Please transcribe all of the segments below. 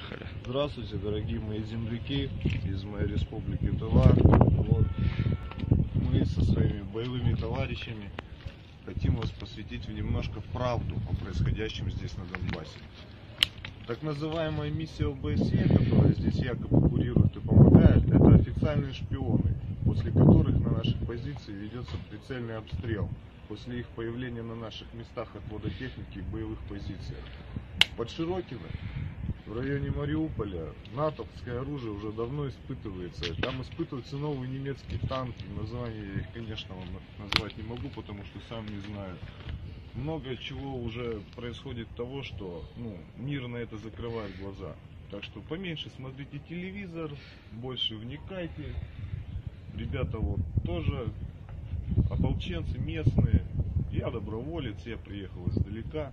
Поехали. Здравствуйте, дорогие мои земляки из моей республики Тыва. Вот. Мы со своими боевыми товарищами хотим вас посвятить немножко в правду о происходящем здесь на Донбассе. Так называемая миссия ОБСЕ, которая здесь якобы курирует и помогает, это официальные шпионы, после которых на наших позициях ведется прицельный обстрел, после их появления на наших местах отвода техники и боевых позициях. Под Широкино, в районе Мариуполя, натовское оружие уже давно испытывается. Там испытываются новые немецкие танки. Название я их, конечно, вам назвать не могу, потому что сам не знаю. Много чего уже происходит того, что мир на это закрывает глаза. Так что поменьше смотрите телевизор, больше вникайте. Ребята вот тоже ополченцы местные. Я доброволец, я приехал издалека.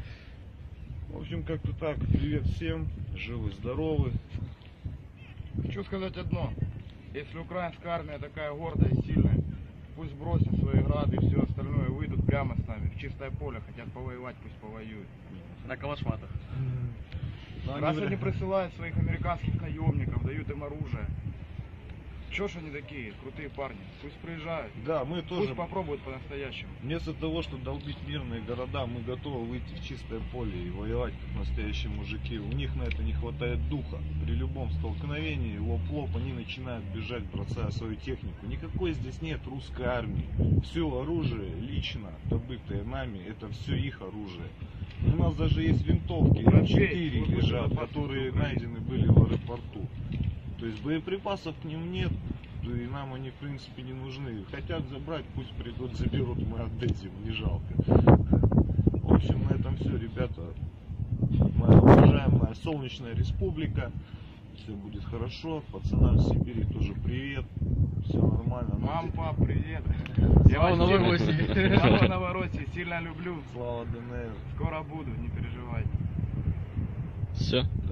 В общем, как-то так. Привет всем, живы, здоровы. Хочу сказать одно. Если украинская армия такая гордая и сильная, пусть бросят свои грады и все остальное, выйдут прямо с нами в чистое поле, хотят повоевать, пусть повоюют. На калашматах. Раз они присылают своих американских наемников, дают им оружие. Чё ж они такие крутые парни? Пусть приезжают. Да, мы тоже. Пусть попробуют по-настоящему. Вместо того, чтобы долбить мирные города, мы готовы выйти в чистое поле и воевать как настоящие мужики. У них на это не хватает духа. При любом столкновении, лоб-лоб, они начинают бежать, бросая свою технику. Никакой здесь нет русской армии. Все оружие лично добытое нами, это все их оружие. У нас даже есть винтовки М4 лежат, которые найдены были в аэропорту. То есть боеприпасов к ним нет, и нам они в принципе не нужны. Хотят забрать, пусть придут, заберут, мы отдадим, не жалко. В общем, на этом все, ребята. Моя уважаемая солнечная республика. Все будет хорошо. Пацанам в Сибири тоже привет. Все нормально. Мам, пап, привет. Слава Новороссии. Слава Новороссии, сильно люблю. Слава ДНР. Скоро буду, не переживайте. Все.